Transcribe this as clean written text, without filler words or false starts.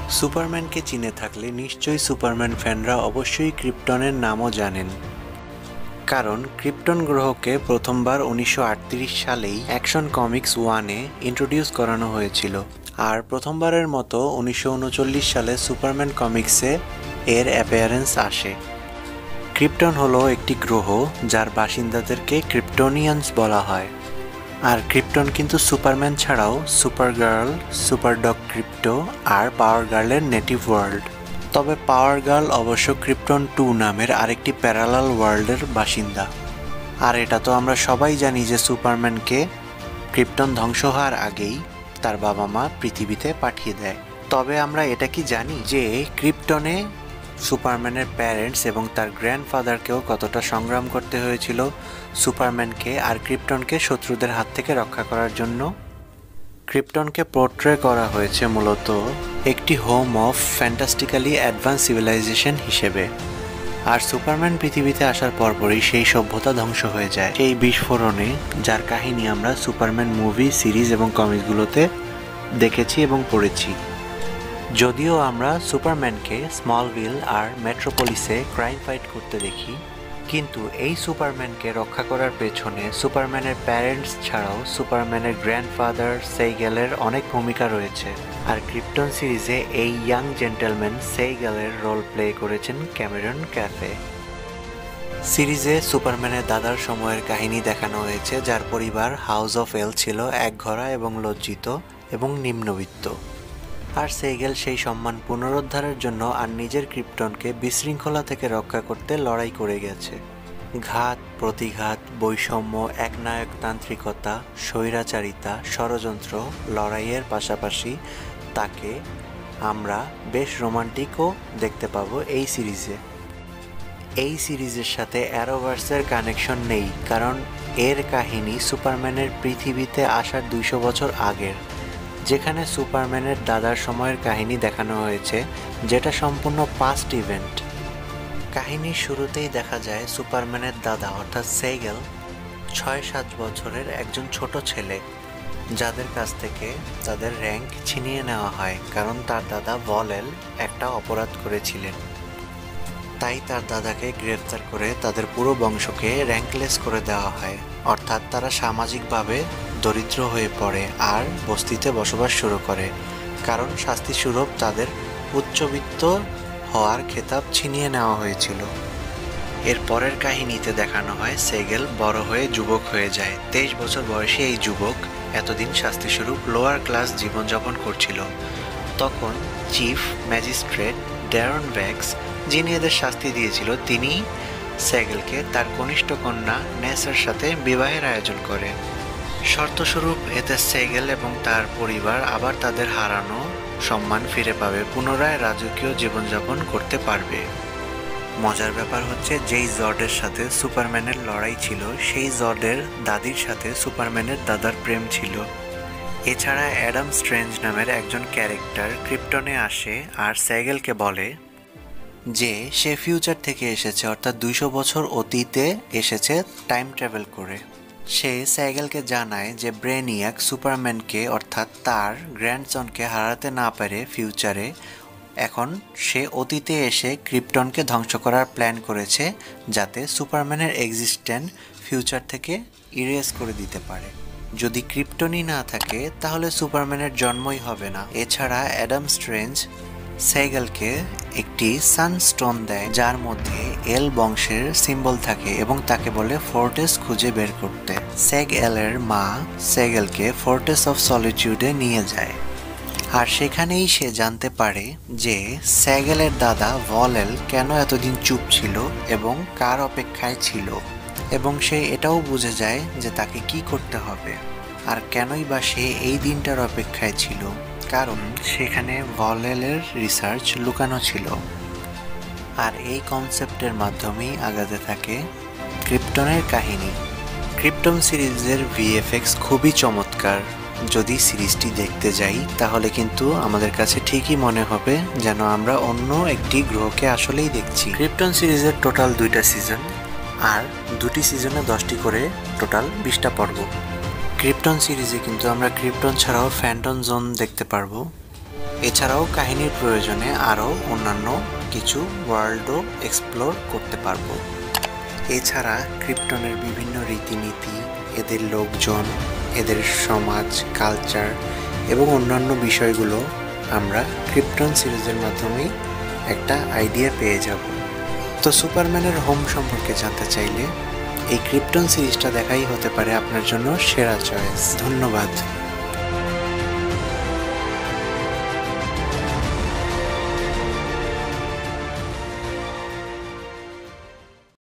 সুপারম্যানকে চিনে থাকলে নিশ্চয়ই সুপারম্যান ফ্যানরা অবশ্যই ক্রিপ্টনের নামও জানেন, কারণ ক্রিপ্টন গ্রহকে প্রথমবার 1938 সালেই অ্যাকশন কমিক্স 1-এ ইন্ট্রোডিউস করানো হয়েছিল, আর প্রথমবারের মতো 1939 সালে সুপারম্যান কমিক্সে এর অ্যাপিয়ারেন্স আসে। ক্রিপ্টন হলো একটি গ্রহ যার বাসিন্দাদেরকে ক্রিপ্টোনিয়ানস বলা হয়, আর ক্রিপ্টন কিন্তু সুপারম্যান ছাড়াও সুপারগার্ল, সুপারডগ ক্রিপ্টো আর পাওয়ার গার্লের নেটিভ ওয়ার্ল্ড। তবে পাওয়ার গার্ল অবশ্য ক্রিপ্টন 2 নামের আরেকটি প্যারালাল ওয়ার্ল্ডের বাসিন্দা। আর এটা তো আমরা সবাই জানি যে সুপারম্যানকে ক্রিপ্টন ধ্বংস হওয়ার আগেই তার বাবা মা পৃথিবীতে পাঠিয়ে দেয়। তবে আমরা এটা কি জানি যে ক্রিপ্টনে সুপারম্যানের প্যারেন্টস এবং তার গ্র্যান্ডফাদারকেও কতটা সংগ্রাম করতে হয়েছিল সুপারম্যানকে আর ক্রিপ্টনকে শত্রুদের হাত থেকে রক্ষা করার জন্য? ক্রিপ্টনকে পোর্ট্রে করা হয়েছে মূলত একটি home of fantastically advance civilisation হিসেবে, আর সুপারম্যান পৃথিবীতে আসার পরপরই সেই সভ্যতা ধ্বংস হয়ে যায় এই বিস্ফোরণে, যার কাহিনী আমরা সুপারম্যান মুভি, সিরিজ এবং কমিক্সগুলোতে দেখেছি এবং পড়েছি। যদিও আমরা সুপারম্যানকে স্মলভিল আর মেট্রোপলিসে ক্রাইম ফাইট করতে দেখি, কিন্তু এই সুপারম্যানকে রক্ষা করার পেছনে সুপারম্যানের প্যারেন্টস ছাড়াও সুপারম্যানের গ্র্যান্ডফাদার সেইগেলের অনেক ভূমিকা রয়েছে। আর ক্রিপ্টন সিরিজে এই ইয়াং জেন্টলম্যান সেইগেলের রোল প্লে করেছেন ক্যামেরন ক্যাফে। সিরিজে সুপারম্যানের দাদার সময়ের কাহিনী দেখানো হয়েছে, যার পরিবার হাউস অফ এল ছিল একঘরা এবং লজ্জিত এবং নিম্নবিত্ত। আর সেইগেল সেই সম্মান পুনরুদ্ধারের জন্য আর নিজের ক্রিপ্টনকে বিশৃঙ্খলা থেকে রক্ষা করতে লড়াই করে গেছে। ঘাত, প্রতিঘাত, বৈষম্য, একনায়কতান্ত্রিকতা, স্বৈরাচারিতা, ষড়যন্ত্র, লড়াইয়ের পাশাপাশি তাকে আমরা বেশ রোমান্টিকও দেখতে পাবো এই সিরিজে। এই সিরিজের সাথে অ্যারোভার্সের কানেকশন নেই, কারণ এর কাহিনী সুপারম্যানের পৃথিবীতে আসার 200 বছর আগের, যেখানে সুপারম্যানের দাদার সময়ের কাহিনী দেখানো হয়েছে, যেটা সম্পূর্ণ পাস্ট ইভেন্ট। কাহিনীর শুরুতেই দেখা যায় সুপারম্যানের দাদা অর্থাৎ সেইগেল 6-7 বছরের একজন ছোট ছেলে, যাদের কাছ থেকে তাদের র্যাঙ্ক ছিনিয়ে নেওয়া হয়, কারণ তার দাদা ভল-এল একটা অপরাধ করেছিলেন। তাই তার দাদাকে গ্রেফতার করে তাদের পুরো বংশকে র্যাঙ্কলেস করে দেওয়া হয়, অর্থাৎ তারা সামাজিকভাবে দরিদ্র হয়ে পড়ে আর বস্তিতে বসবাস শুরু করে, কারণ শাস্তিস্বরূপ তাদের উচ্চবিত্ত হওয়ার খেতাব ছিনিয়ে নেওয়া হয়েছিল। এর পরের কাহিনীতে দেখানো হয় সেইগেল বড় হয়ে যুবক হয়ে যায়। 23 বছর বয়সী এই যুবক এতদিন শাস্তিস্বরূপ লোয়ার ক্লাস জীবনযাপন করছিল। তখন চিফ ম্যাজিস্ট্রেট ড্যারন ভ্যাক্স, যিনি এদের শাস্তি দিয়েছিল, তিনি সেইগেলকে তার কনিষ্ঠ কন্যা নেসের সাথে বিবাহের আয়োজন করে। শর্তস্বরূপ এতে সেইগেল এবং তার পরিবার আবার তাদের হারানো সম্মান ফিরে পাবে, পুনরায় রাজকীয় জীবনযাপন করতে পারবে। মজার ব্যাপার হচ্ছে, যেই জর্ডের সাথে সুপারম্যানের লড়াই ছিল, সেই জর্ডের দাদির সাথে সুপারম্যানের দাদার প্রেম ছিল। এছাড়া অ্যাডাম স্ট্রেঞ্জ নামের একজন ক্যারেক্টার ক্রিপ্টনে আসে আর সেইগেলকে বলে যে সে ফিউচার থেকে এসেছে, অর্থাৎ 200 বছর অতীতে এসেছে টাইম ট্রাভেল করে। সে সেইগেলকে জানায় যে ব্রেনিয়াক সুপারম্যানকে অর্থাৎ তার গ্র্যান্ডসনকে হারাতে না পারে ফিউচারে, এখন সে অতীতে এসে ক্রিপ্টনকে ধ্বংস করার প্ল্যান করেছে, যাতে সুপারম্যানের এক্সিস্টেন্স ফিউচার থেকে ইরেজ করে দিতে পারে। যদি ক্রিপ্টনই না থাকে তাহলে সুপারম্যানের জন্মই হবে না। এছাড়া অ্যাডাম স্ট্রেঞ্জ সেইগেলকে একটি সানস্টোন দেয়, যার মধ্যে এল বংশের সিম্বল থাকে, এবং তাকে বলে ফোর্টেস খুঁজে বের করতে। সেইগেলের মা সেইগেলকে ফোর্টেস অফ সলিটিউডে নিয়ে যায়, আর সেখানেই সে জানতে পারে যে সেইগেলের দাদা ভল-এল কেন এতদিন চুপ ছিল এবং কার অপেক্ষায় ছিল, এবং সে এটাও বুঝে যায় যে তাকে কি করতে হবে আর কেনই বা সে এই দিনটার অপেক্ষায় ছিল, কারণ সেখানে ভল-এলের রিসার্চ লুকানো ছিল। আর এই কনসেপ্টের মাধ্যমেই আগাতে থাকে ক্রিপ্টনের কাহিনী। ক্রিপ্টন সিরিজের ভিএফএক্স খুবই চমৎকার। যদি সিরিজটি দেখতে যাই তাহলে কিন্তু আমাদের কাছে ঠিকই মনে হবে যেন আমরা অন্য একটি গ্রহকে আসলেই দেখছি। ক্রিপ্টন সিরিজের টোটাল 2টা সিজন, আর 2টি সিজনে 10টি করে টোটাল 20টা পর্ব। ক্রিপ্টন সিরিজে কিন্তু আমরা ক্রিপ্টন ছাড়াও ফ্যান্টম জোন দেখতে পারবো, এছাড়াও কাহিনীর প্রয়োজনে আরও অন্যান্য কিছু ওয়ার্ল্ডও এক্সপ্লোর করতে পারবো। এছাড়া ক্রিপ্টনের বিভিন্ন রীতিনীতি, এদের লোকজন, এদের সমাজ, কালচার এবং অন্যান্য বিষয়গুলো আমরা ক্রিপ্টন সিরিজের মাধ্যমেই একটা আইডিয়া পেয়ে যাব। তো সুপারম্যানের হোম সম্পর্কে জানতে চাইলে এই ক্রিপ্টন সিরিজটা দেখাই হতে পারে আপনার জন্য সেরা চয়েস। ধন্যবাদ।